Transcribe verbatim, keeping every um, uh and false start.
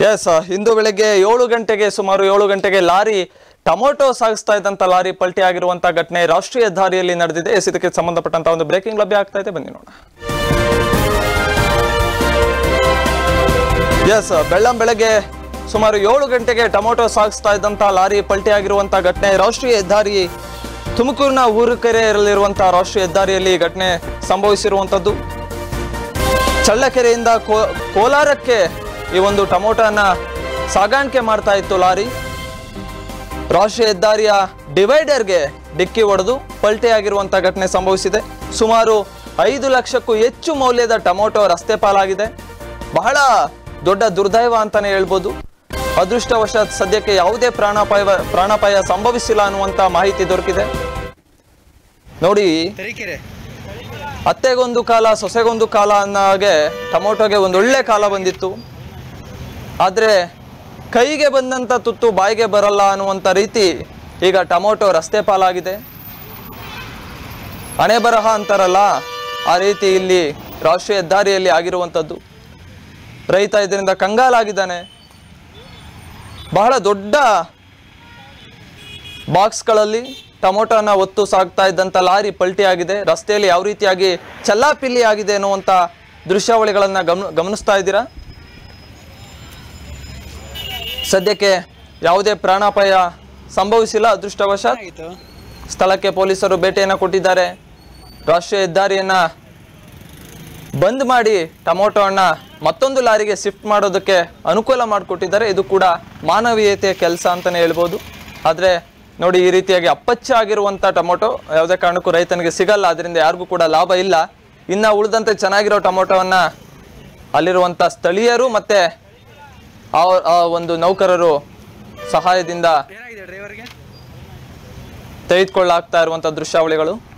S ಇಂದು ಬೆಳಗ್ಗೆ ಏಳು ಗಂಟೆಗೆ ಸುಮಾರು ಏಳು ಗಂಟೆಗೆ ಲಾರಿ ಟೊಮೊಟೊ ಸಾಗಿಸ್ತಾ ಇದ್ದಂತ ಲಾರಿ ಪಲ್ಟಿ ಆಗಿರುವಂತಹ ಘಟನೆ ರಾಷ್ಟ್ರೀಯ ಹೆದ್ದಾರಿಯಲ್ಲಿ ನಡೆದಿದೆ. ಎಸ್ ಇದಕ್ಕೆ ಸಂಬಂಧಪಟ್ಟಂತ ಒಂದು ಬ್ರೇಕಿಂಗ್ ಲಭ್ಯ ಆಗ್ತಾ ಇದೆ, ಬನ್ನಿ ನೋಡೋಣ. ಎಸ್ ಬೆಳ್ಳಂ ಬೆಳಗ್ಗೆ ಸುಮಾರು ಏಳು ಗಂಟೆಗೆ ಟೊಮೊಟೊ ಸಾಗಿಸ್ತಾ ಇದ್ದಂತ ಲಾರಿ ಪಲ್ಟಿ ಆಗಿರುವಂತಹ ಘಟನೆ ರಾಷ್ಟ್ರೀಯ ಹೆದ್ದಾರಿ ತುಮಕೂರಿನ ಊರುಕೆರೆಯಲ್ಲಿರುವಂತಹ ರಾಷ್ಟ್ರೀಯ ಹೆದ್ದಾರಿಯಲ್ಲಿ ಘಟನೆ ಸಂಭವಿಸಿರುವಂತದ್ದು. ಚಳ್ಳಕೆರೆಯಿಂದ ಕೋಲಾರಕ್ಕೆ ಈ ಒಂದು ಟೊಮೊಟೊನ ಸಾಗಾಣಿಕೆ ಮಾಡ್ತಾ ಇತ್ತು ಲಾರಿ. ರಾಷ್ಟ್ರೀಯ ಹೆದ್ದಾರಿಯ ಡಿವೈಡರ್ಗೆ ಡಿಕ್ಕಿ ಹೊಡೆದು ಪಲ್ಟಿಯಾಗಿರುವಂತಹ ಘಟನೆ ಸಂಭವಿಸಿದೆ. ಸುಮಾರು ಐದು ಲಕ್ಷಕ್ಕೂ ಹೆಚ್ಚು ಮೌಲ್ಯದ ಟೊಮೊಟೊ ರಸ್ತೆ ಪಾಲಾಗಿದೆ. ಬಹಳ ದೊಡ್ಡ ದುರ್ದೈವ ಅಂತಾನೆ ಹೇಳ್ಬೋದು. ಅದೃಷ್ಟವಶಾತ್ ಸದ್ಯಕ್ಕೆ ಯಾವುದೇ ಪ್ರಾಣಾಪಾಯ ಪ್ರಾಣಾಪಾಯ ಸಂಭವಿಸಿಲ್ಲ ಅನ್ನುವಂತ ಮಾಹಿತಿ ದೊರಕಿದೆ. ನೋಡಿ, ಅತ್ತೆಗೊಂದು ಕಾಲ ಸೊಸೆಗೊಂದು ಕಾಲ ಅನ್ನೋಗೆ ಟೊಮೊಟೊಗೆ ಒಂದು ಒಳ್ಳೆ ಕಾಲ ಬಂದಿತ್ತು. ಆದರೆ ಕೈಗೆ ಬಂದಂಥ ತುತ್ತು ಬಾಯಿಗೆ ಬರಲ್ಲ ಅನ್ನುವಂಥ ರೀತಿ ಈಗ ಟೊಮೊಟೊ ರಸ್ತೆ ಪಾಲಾಗಿದೆ. ಹಣೆ ಬರಹ ಅಂತಾರಲ್ಲ, ಆ ರೀತಿ ಇಲ್ಲಿ ರಾಷ್ಟ್ರೀಯ ಹೆದ್ದಾರಿಯಲ್ಲಿ ಆಗಿರುವಂಥದ್ದು. ರೈತ ಇದರಿಂದ ಕಂಗಾಲಾಗಿದ್ದಾನೆ. ಬಹಳ ದೊಡ್ಡ ಬಾಕ್ಸ್ಗಳಲ್ಲಿ ಟೊಮೊಟೊನ ಒತ್ತು ಸಾಗ್ತಾ ಇದ್ದಂಥ ಲಾರಿ ಪಲ್ಟಿ ಆಗಿದೆ. ರಸ್ತೆಯಲ್ಲಿ ಯಾವ ರೀತಿಯಾಗಿ ಚಲ್ಲಾಪಿಲ್ಲಿ ಆಗಿದೆ ಅನ್ನುವಂಥ ದೃಶ್ಯಾವಳಿಗಳನ್ನು ಗಮನ ಗಮನಿಸ್ತಾ ಇದ್ದೀರಾ. ಸದ್ಯಕ್ಕೆ ಯಾವುದೇ ಪ್ರಾಣಾಪಾಯ ಸಂಭವಿಸಿಲ್ಲ. ಅದೃಷ್ಟವಶಾತ್ ಸ್ಥಳಕ್ಕೆ ಪೊಲೀಸರು ಭೇಟಿಯನ್ನು ಕೊಟ್ಟಿದ್ದಾರೆ. ರಾಷ್ಟ್ರೀಯ ಹೆದ್ದಾರಿಯನ್ನ ಬಂದ್ ಮಾಡಿ ಟೊಮೊಟೊನ ಮತ್ತೊಂದು ಲಾರಿಗೆ ಶಿಫ್ಟ್ ಮಾಡೋದಕ್ಕೆ ಅನುಕೂಲ ಮಾಡಿಕೊಟ್ಟಿದ್ದಾರೆ. ಇದು ಕೂಡ ಮಾನವೀಯತೆಯ ಕೆಲಸ ಅಂತಲೇ ಹೇಳ್ಬೋದು. ಆದರೆ ನೋಡಿ, ಈ ರೀತಿಯಾಗಿ ಅಪ್ಪಚ್ಚ ಆಗಿರುವಂಥ ಟೊಮೊಟೊ ಯಾವುದೇ ಕಾರಣಕ್ಕೂ ರೈತನಿಗೆ ಸಿಗಲ್ಲ. ಅದರಿಂದ ಯಾರಿಗೂ ಕೂಡ ಲಾಭ ಇಲ್ಲ. ಇನ್ನು ಉಳಿದಂತೆ ಚೆನ್ನಾಗಿರೋ ಟೊಮೊಟೊವನ್ನು ಅಲ್ಲಿರುವಂಥ ಸ್ಥಳೀಯರು ಮತ್ತು ಆ ಒಂದು ನೌಕರರು ಸಹಾಯದಿಂದ ತೆಗೆದುಕೊಳ್ಳಾಗ್ತಾ ಇರುವಂಥ ದೃಶ್ಯಾವಳಿಗಳು.